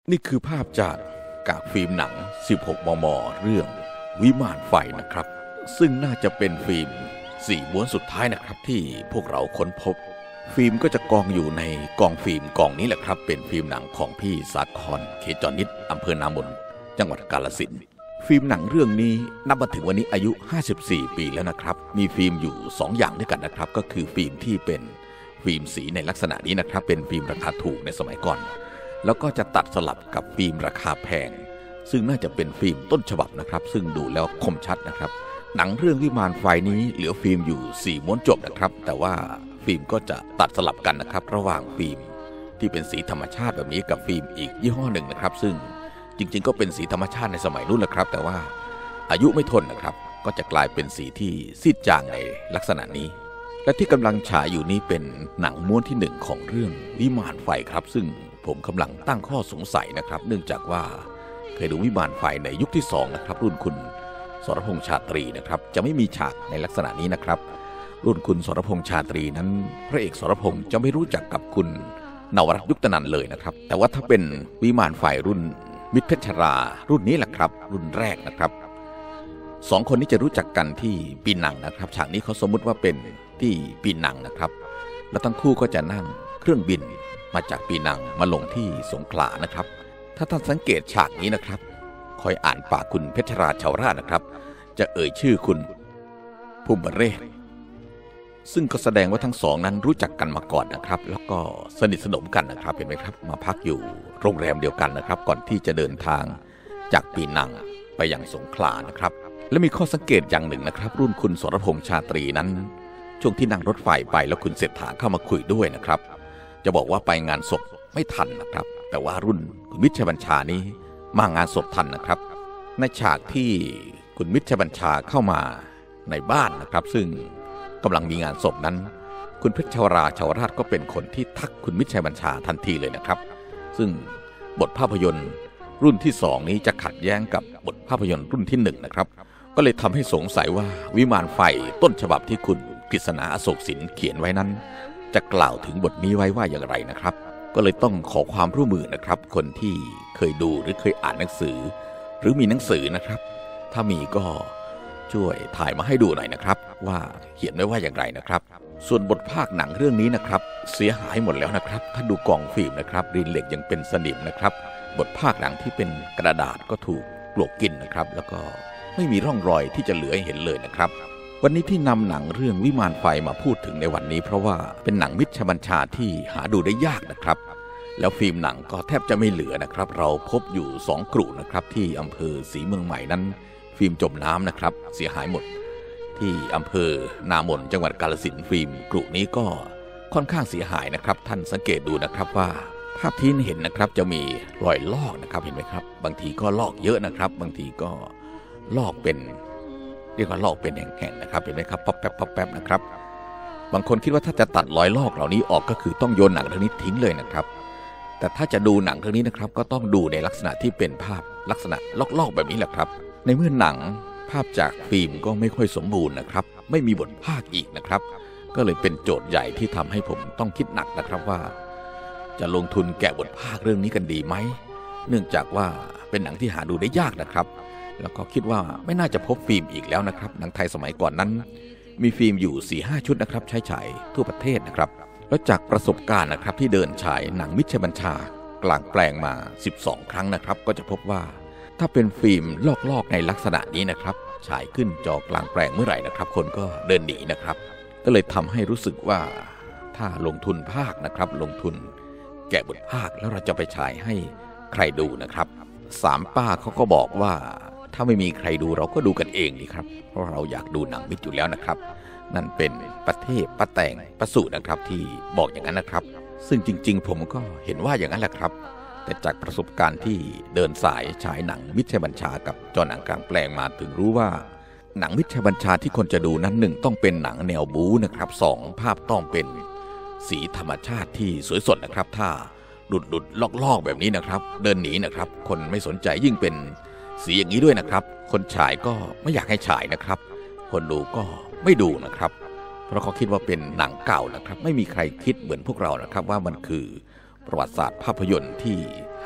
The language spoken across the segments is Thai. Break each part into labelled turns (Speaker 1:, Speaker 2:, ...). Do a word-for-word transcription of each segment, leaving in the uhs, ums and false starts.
Speaker 1: นี่คือภาพจากกากฟิล์มหนัง สิบหก มม. เรื่องวิมานไฟนะครับซึ่งน่าจะเป็นฟิล์มสี่ม้วนสุดท้ายนะครับที่พวกเราค้นพบฟิล์มก็จะกองอยู่ในกองฟิล์มกองนี้แหละครับเป็นฟิล์มหนังของพี่สาครเขจรนิตอำเภอนามนจังหวัดกาฬสินธุ์ฟิล์มหนังเรื่องนี้นับมาถึงวันนี้อายุห้าสิบสี่ปีแล้วนะครับมีฟิล์มอยู่สองอย่างด้วยกันนะครับก็คือฟิล์มที่เป็นฟิล์มสีในลักษณะนี้นะครับเป็นฟิล์มราคาถูกในสมัยก่อนแล้วก็จะตัดสลับกับฟิล์มราคาแพงซึ่งน่าจะเป็นฟิล์มต้นฉบับนะครับซึ่งดูแล้วคมชัดนะครับหนังเรื่องวิมานไฟนี้เหลือฟิล์มอยู่สี่ม้วนจบนะครับแต่ว่าฟิล์มก็จะตัดสลับกันนะครับระหว่างฟิล์มที่เป็นสีธรรมชาติแบบนี้กับฟิล์มอีกยี่ห้อหนึ่งนะครับซึ่งจริงๆก็เป็นสีธรรมชาติในสมัยนู้นแหละครับแต่ว่าอายุไม่ทนนะครับก็จะกลายเป็นสีที่ซีดจางในลักษณะนี้และที่กำลังฉายอยู่นี้เป็นหนังม้วนที่หนึ่งของเรื่องวิมานไฟครับซึ่งผมกำลังตั้งข้อสงสัยนะครับเนื่องจากว่าเคยดูวิมานไฟในยุคที่สองนะครับรุ่นคุณสรพงษ์ชาตรีนะครับจะไม่มีฉากในลักษณะนี้นะครับรุ่นคุณสรพงษ์ชาตรีนั้นพระเอกสรพงษ์จะไม่รู้จักกับคุณนวรัตน์ยุคตนันเลยนะครับแต่ว่าถ้าเป็นวิมานไฟรุ่นมิตรเพชรรารุ่นนี้แหละครับรุ่นแรกนะครับสองคนนี้จะรู้จักกันที่ปีนังนะครับฉากนี้เขาสมมุติว่าเป็นที่ปีนังนะครับแล้วทั้งคู่ก็จะนั่งเครื่องบินมาจากปีนังมาลงที่สงขลานะครับถ้าท่านสังเกตฉากนี้นะครับคอยอ่านปากคุณเพชรราชาวราชนะครับจะเอ่ยชื่อคุณภูมิเรศซึ่งก็แสดงว่าทั้งสองนั้นรู้จักกันมาก่อนนะครับแล้วก็สนิทสนมกันนะครับเห็นไหมครับมาพักอยู่โรงแรมเดียวกันนะครับก่อนที่จะเดินทางจากปีนังไปยังสงขลานะครับและมีข้อสังเกตอย่างหนึ่งนะครับรุ่นคุณสรพงษ์ชาตรีนั้นช่วงที่นั่งรถไฟไปแล้วคุณเศรษฐาเข้ามาคุยด้วยนะครับจะบอกว่าไปงานศพไม่ทันนะครับแต่ว่ารุ่นคุณมิตรชัยบัญชานี้มางานศพทันนะครับในฉากที่คุณมิตรชัยบัญชาเข้ามาในบ้านนะครับซึ่งกำลังมีงานศพนั้นคุณเพชรราชาวราชก็เป็นคนที่ทักคุณมิตรชัยบัญชาทันทีเลยนะครับซึ่งบทภาพยนตร์รุ่นที่สองนี้จะขัดแย้งกับบทภาพยนตร์รุ่นที่หนึ่งนะครับก็เลยทำให้สงสัยว่าวิมานไฟต้นฉบับที่คุณกฤษณาอโศกสินเขียนไว้นั้นจะกล่าวถึงบทนี้ไว้ว่าอย่างไรนะครับก็เลยต้องขอความร่วมมือนะครับคนที่เคยดูหรือเคยอ่านหนังสือหรือมีหนังสือนะครับถ้ามีก็ช่วยถ่ายมาให้ดูหน่อยนะครับว่าเขียนไว้ว่าอย่างไรนะครับส่วนบทภาคหนังเรื่องนี้นะครับเสียหายหมดแล้วนะครับถ้าดูกล่องฟิล์มนะครับรินเหล็กยังเป็นสนิมนะครับบทภาคหนังที่เป็นกระดาษก็ถูกปลวกกินนะครับแล้วก็ไม่มีร่องรอยที่จะเหลือให้เห็นเลยนะครับวันนี้ที่นำหนังเรื่องวิมานไฟมาพูดถึงในวันนี้เพราะว่าเป็นหนังมิตรชัยบัญชาที่หาดูได้ยากนะครับแล้วฟิล์มหนังก็แทบจะไม่เหลือนะครับเราพบอยู่สองกลุ่นะครับที่อำเภอศรีเมืองใหม่นั้นฟิล์มจมน้ำนะครับเสียหายหมดที่อำเภอนามนจังหวัดกาฬสินธุ์ฟิล์มกลุ่นี้ก็ค่อนข้างเสียหายนะครับท่านสังเกตดูนะครับว่าภาพที่เห็นนะครับจะมีรอยลอกนะครับเห็นไหมครับบางทีก็ลอกเยอะนะครับบางทีก็ลอกเป็นเรียกว่าลอกเป็นแห่งๆนะครับเห็นไหมครับป๊อปแป๊บป๊อปแป๊บนะครับบางคนคิดว่าถ้าจะตัดรอยลอกเหล่านี้ออกก็คือต้องโยนหนังเรื่องนี้ทิ้งเลยนะครับแต่ถ้าจะดูหนังเรื่องนี้นะครับก็ต้องดูในลักษณะที่เป็นภาพลักษณะลอกๆแบบนี้แหละครับในเมื่อหนังภาพจากฟิล์มก็ไม่ค่อยสมบูรณ์นะครับไม่มีบทภาคอีกนะครับก็เลยเป็นโจทย์ใหญ่ที่ทำให้ผมต้องคิดหนักนะครับว่าจะลงทุนแกะบทภาคเรื่องนี้กันดีไหมเนื่องจากว่าเป็นหนังที่หาดูได้ยากนะครับแล้วก็คิดว่าไม่น่าจะพบฟิล์มอีกแล้วนะครับหนังไทยสมัยก่อนนั้นมีฟิล์มอยู่ สี่ห้า ชุดนะครับใช้ฉายทั่วประเทศนะครับแล้วจากประสบการณ์นะครับที่เดินฉายหนังมิตรชัยบัญชากลางแปลงมาสิบสองครั้งนะครับก็จะพบว่าถ้าเป็นฟิล์มลอกๆในลักษณะนี้นะครับฉายขึ้นจอกลางแปลงเมื่อไหร่นะครับคนก็เดินหนีนะครับก็เลยทำให้รู้สึกว่าถ้าลงทุนภาคนะครับลงทุนแกะบทภาคแล้วเราจะไปฉายให้ใครดูนะครับสามป้าเขาก็บอกว่าถ้าไม่มีใครดูเราก็ดูกันเองดีครับเพราะเราอยากดูหนังมิตรอยู่แล้วนะครับนั่นเป็นประเทศป้าแตงประสูตรนะครับที่บอกอย่างนั้นนะครับซึ่งจริงๆผมก็เห็นว่าอย่างนั้นแหละครับแต่จากประสบการณ์ที่เดินสายฉายหนังมิตรชัยบัญชากับจอหนังกลางแปลงมาถึงรู้ว่าหนังมิตรชัยบัญชาที่คนจะดูนั้นหนึ่งต้องเป็นหนังแนวบู๊นะครับสองภาพต้องเป็นสีธรรมชาติที่สวยสดนะครับถ้าหลุดหลุดลอกๆแบบนี้นะครับเดินหนีนะครับคนไม่สนใจยิ่งเป็นสีอย่างนี้ด้วยนะครับคนฉายก็ไม่อยากให้ฉายนะครับคนดูก็ไม่ดูนะครับเพราะเขาคิดว่าเป็นหนังเก่านะครับไม่มีใครคิดเหมือนพวกเรานะครับว่ามันคือประวัติศาสตร์ภาพยนตร์ที่ห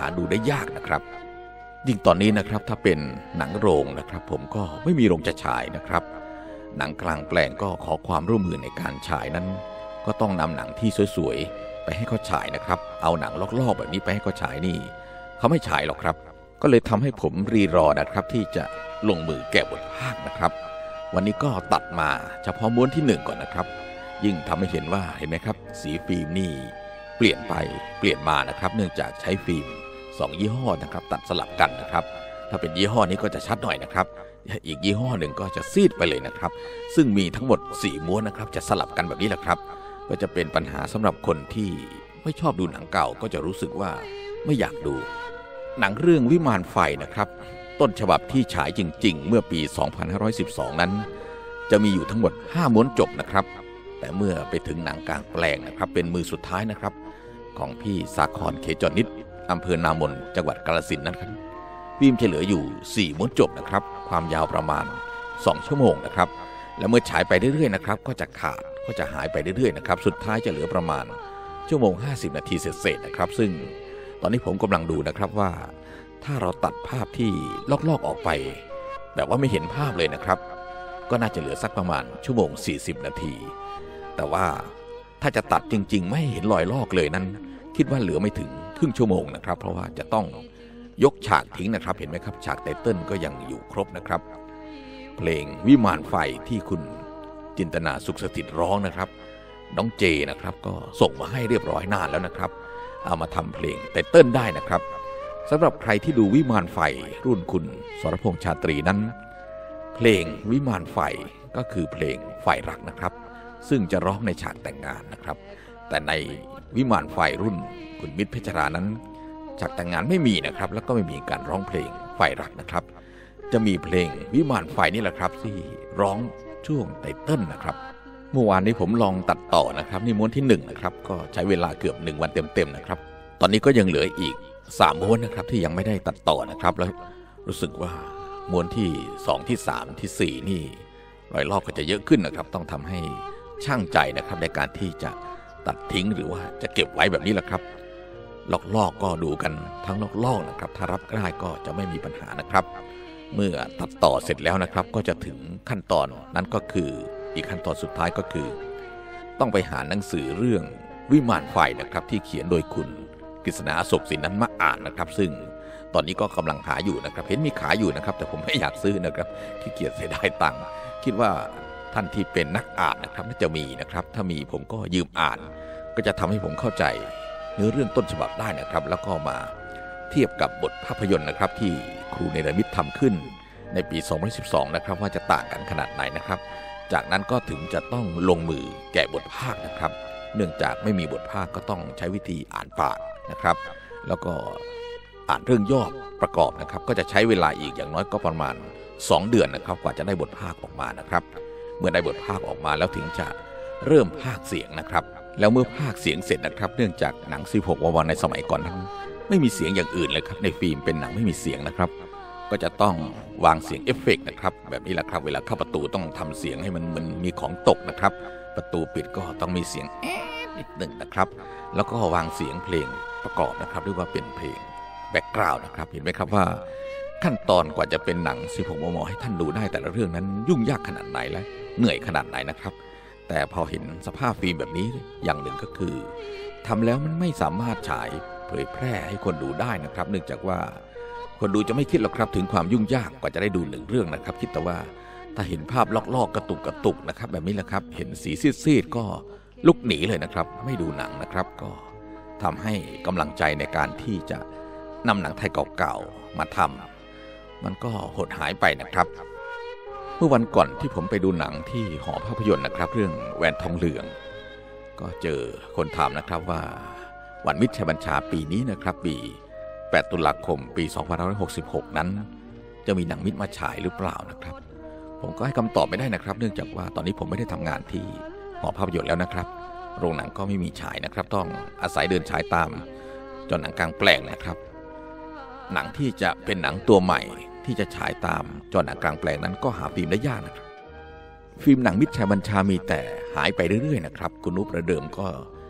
Speaker 1: าดูได้ยากนะครับยิ่งตอนนี้นะครับถ้าเป็นหนังโรงนะครับผมก็ไม่มีโรงจะฉายนะครับหนังกลางแปลงก็ขอความร่วมมือในการฉายนั้นก็ต้องนำหนังที่สวยๆไปให้เขาฉายนะครับเอาหนังลอกๆแบบนี้ไปให้เขาฉายนี่เขาไม่ฉายหรอกครับก็เลยทำให้ผมรีรอนะครับที่จะลงมือแกะบทภาคนะครับวันนี้ก็ตัดมาเฉพาะม้วนที่หนึ่งก่อนนะครับยิ่งทำให้เห็นว่าเห็นไหมครับสีฟิล์มนี่เปลี่ยนไปเปลี่ยนมานะครับเนื่องจากใช้ฟิล์มสองยี่ห้อนะครับตัดสลับกันนะครับถ้าเป็นยี่ห้อนี้ก็จะชัดหน่อยนะครับอีกยี่ห้อหนึ่งก็จะซีดไปเลยนะครับซึ่งมีทั้งหมดสี่ม้วนนะครับจะสลับกันแบบนี้แหละครับก็จะเป็นปัญหาสำหรับคนที่ไม่ชอบดูหนังเก่าก็จะรู้สึกว่าไม่อยากดูหนังเรื่องวิมานไฟนะครับต้นฉบับที่ฉายจริงๆเมื่อปีสองพันห้าร้อยสิบสองนั้นจะมีอยู่ทั้งหมดห้าม้วนจบนะครับแต่เมื่อไปถึงหนังกลางแปลงนะครับเป็นมือสุดท้ายนะครับของพี่สาครเขจรนิตอำเภอนามนจังหวัดกาฬสินธุ์นั้นครับฟิล์มจะเหลืออยู่สี่ม้วนจบนะครับความยาวประมาณสองชั่วโมงนะครับแล้วเมื่อฉายไปเรื่อยๆนะครับก็จะขาดก็จะหายไปเรื่อยๆนะครับสุดท้ายจะเหลือประมาณชั่วโมงห้าสิบนาทีเศษๆนะครับซึ่งตอนนี้ผมกำลังดูนะครับว่าถ้าเราตัดภาพที่ลอกๆออกไปแบบว่าไม่เห็นภาพเลยนะครับก็น่าจะเหลือสักประมาณชั่วโมงสี่สิบนาทีแต่ว่าถ้าจะตัดจริงๆไม่เห็นรอยลอกเลยนั้นคิดว่าเหลือไม่ถึงครึ่งชั่วโมงนะครับเพราะว่าจะต้องยกฉากทิ้งนะครับเห็นไหมครับฉากไตเติ้ลก็ยังอยู่ครบนะครับเพลงวิมานไฟที่คุณจินตนาสุขสถิตร้องนะครับน้องเจนะครับก็ส่งมาให้เรียบร้อยนานแล้วนะครับเอามาทำเพลงไตเติ้ลได้นะครับสำหรับใครที่ดูวิมานไฟรุ่นคุณสรพงษ์ชาตรีนั้นเพลงวิมานไฟก็คือเพลงไฟรักนะครับซึ่งจะร้องในฉากแต่งงานนะครับแต่ในวิมานไฟรุ่นคุณมิตรเพชรรานั้นฉากแต่งงานไม่มีนะครับแล้วก็ไม่มีการร้องเพลงไฟรักนะครับจะมีเพลงวิมานไฟนี่แหละครับที่ร้องช่วงไตเติ้ลนะครับเมื่อวานนี้ผมลองตัดต่อนะครับนี่ม้วนที่หนึ่งนะครับก็ใช้เวลาเกือบหนึ่งวันเต็มๆนะครับตอนนี้ก็ยังเหลืออีกสามม้วนนะครับที่ยังไม่ได้ตัดต่อนะครับแล้วรู้สึกว่าม้วนที่สองที่สามที่สี่นี่รอยลอกก็จะเยอะขึ้นนะครับต้องทำให้ช่างใจนะครับในการที่จะตัดทิ้งหรือว่าจะเก็บไว้แบบนี้แหละครับลอกๆก็ดูกันทั้งลอกๆนะครับถ้ารับได้ก็จะไม่มีปัญหานะครับเมื่อตัดต่อเสร็จแล้วนะครับก็จะถึงขั้นตอนนั้นก็คืออีกขั้นตอนสุดท้ายก็คือต้องไปหาหนังสือเรื่องวิมานไฟนะครับที่เขียนโดยคุณกฤษณาอโศกสินนั้นมาอ่านนะครับซึ่งตอนนี้ก็กำลังหาอยู่นะครับเห็นมีขายอยู่นะครับแต่ผมไม่อยากซื้อนะครับขี้เกียจเสียดายตังค์คิดว่าท่านที่เป็นนักอ่านนะครับน่าจะมีนะครับถ้ามีผมก็ยืมอ่านก็จะทำให้ผมเข้าใจเนื้อเรื่องต้นฉบับได้นะครับแล้วก็มาเทียบกับบทภาพยนตร์นะครับที่ครูเนรมิตทำขึ้นในปีสองพันสิบสองนะครับว่าจะต่างกันขนาดไหนนะครับจากนั้นก็ถึงจะต้องลงมือแกะบทภาคนะครับเนื่องจากไม่มีบทภาคก็ต้องใช้วิธีอ่านปากนะครับแล้วก็อ่านเรื่องย่อประกอบนะครับก็จะใช้เวลาอีกอย่างน้อยก็ประมาณสองเดือนนะครับกว่าจะได้บทภาคออกมานะครับเมื่อได้บทภาคออกมาแล้วถึงจะเริ่มพากย์เสียงนะครับแล้วเมื่อพากย์เสียงเสร็จนะครับเนื่องจากหนังสิบหกวันในสมัยก่อนนั้นไม่มีเสียงอย่างอื่นเลยครับในฟิล์มเป็นหนังไม่มีเสียงนะครับก็จะต้องวางเสียงเอฟเฟกต์นะครับแบบนี้แหละครับเวลาเข้าประตูต้องทำเสียงให้มันมันมีของตกนะครับประตูปิดก็ต้องมีเสียงแอ๊ดนิดหนึ่งนะครับแล้วก็วางเสียงเพลงประกอบนะครับเรียกว่าเป็นเพลงแบ็กกราวด์นะครับเห็นไหมครับว่าขั้นตอนกว่าจะเป็นหนังสิบหกมมให้ท่านดูได้แต่ละเรื่องนั้นยุ่งยากขนาดไหนและเหนื่อยขนาดไหนนะครับแต่พอเห็นสภาพฟิล์มแบบนี้อย่างหนึ่งก็คือทำแล้วมันไม่สามารถฉายเผยแพร่ให้คนดูได้นะครับเนื่องจากว่าคนดูจะไม่คิดหรอกครับถึงความยุ่งยากกว่าจะได้ดูหนึ่งเรื่องนะครับคิดแต่ว่าถ้าเห็นภาพลอกๆกระตุกกระตุกนะครับแบบนี้แหละครับเห็นสีซีดๆก็ลุกหนีเลยนะครับไม่ดูหนังนะครับก็ทำให้กำลังใจในการที่จะนำหนังไทยเก่าๆมาทำมันก็หดหายไปนะครับเมื่อวันก่อนที่ผมไปดูหนังที่หอภาพยนตร์นะครับเรื่องแหวนทองเหลืองก็เจอคนถามนะครับว่าวันมิตรชัยบัญชาปีนี้นะครับปีแปดตุลาคมปีสองพันห้าร้อยหกสิบหกนั้นจะมีหนังมิตรมาฉายหรือเปล่านะครับผมก็ให้คำตอบไม่ได้นะครับเนื่องจากว่าตอนนี้ผมไม่ได้ทำงานที่หอภาพยนตร์แล้วนะครับโรงหนังก็ไม่มีฉายนะครับต้องอาศัยเดินฉายตามจนหนังกลางแปลงนะครับหนังที่จะเป็นหนังตัวใหม่ที่จะฉายตามจอหนังกลางแปลงนั้นก็หาฟิล์มได้ยากนะครับฟิล์มหนังมิตรชัยบัญชามีแต่หายไปเรื่อยๆนะครับคุณนุประเดิมก็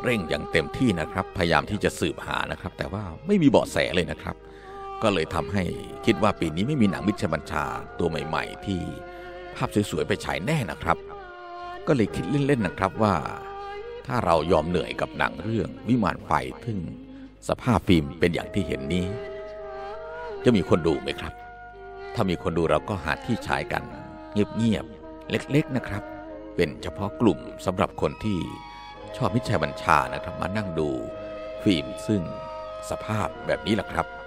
Speaker 1: เร่งอย่างเต็มที่นะครับพยายามที่จะสืบหานะครับแต่ว่าไม่มีเบาะแสเลยนะครับก็เลยทำให้คิดว่าปีนี้ไม่มีหนังมิตรชัยบัญชาตัวใหม่ๆที่ภาพสวยๆไปฉายแน่นะครับก็เลยคิดเล่นๆนะครับว่าถ้าเรายอมเหนื่อยกับหนังเรื่องวิมานไฟซึ่งสภาพฟิล์มเป็นอย่างที่เห็นนี้จะมีคนดูไหมครับถ้ามีคนดูเราก็หาที่ฉายกันเงียบๆเล็กๆนะครับเป็นเฉพาะกลุ่มสำหรับคนที่ชอบมิตรชัยบัญชานะครับมานั่งดูฟิล์มซึ่งสภาพแบบนี้แหละครับ